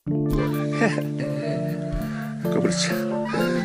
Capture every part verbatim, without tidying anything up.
こぼれちゃう。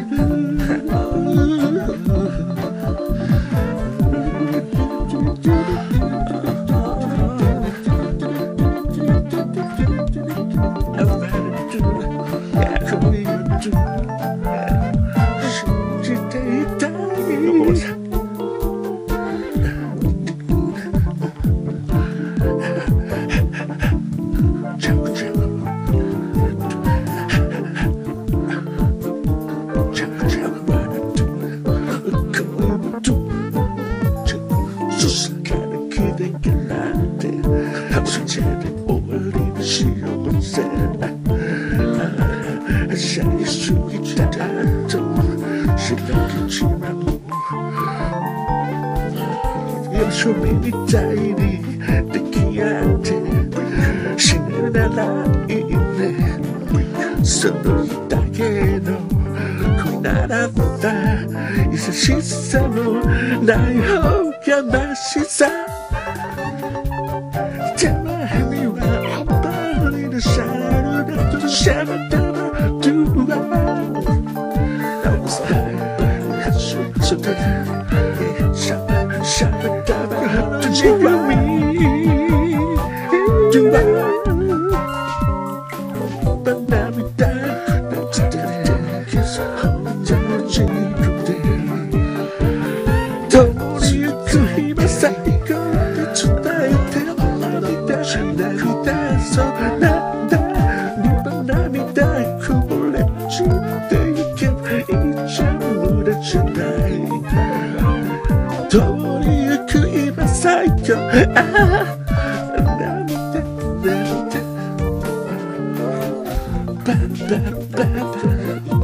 庶民みたいに出来合って死ぬならいいね。そのだけの恋ならまだ優しさもない方がましさ。たまにはパリのシャルだとシャバダバドゥワーI was high so thatシャバシャバダバドゥワミドゥワバナミダナツテレキスジャージクテ共にゆく今最後で伝えて涙し涙そうなんだにば涙こぼれ散っていけばいいじゃん無駄じゃない共にゆく今最後ああ涙涙ババババ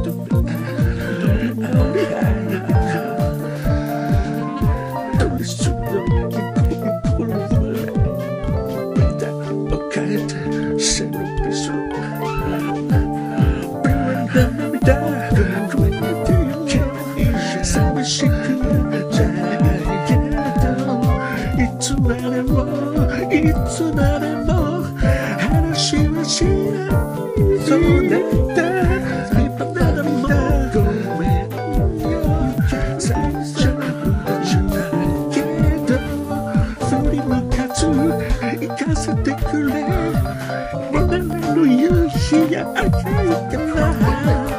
寂しくないけどいつまでもいつまでも話はしないそうなんだ今ならもうごめんよ最初はじゃないけど振り向かず行かせてくれ今の夕日が赤いかな